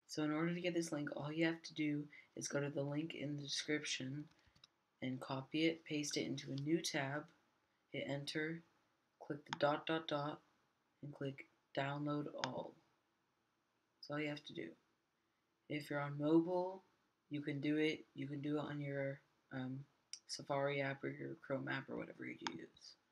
So in order to get this link, all you have to do is go to the link in the description and copy it, paste it into a new tab, hit enter, click the dot dot dot, and click download all. That's all you have to do. If you're on mobile, you can do it. You can do it on your Safari app or your Chrome app or whatever you use.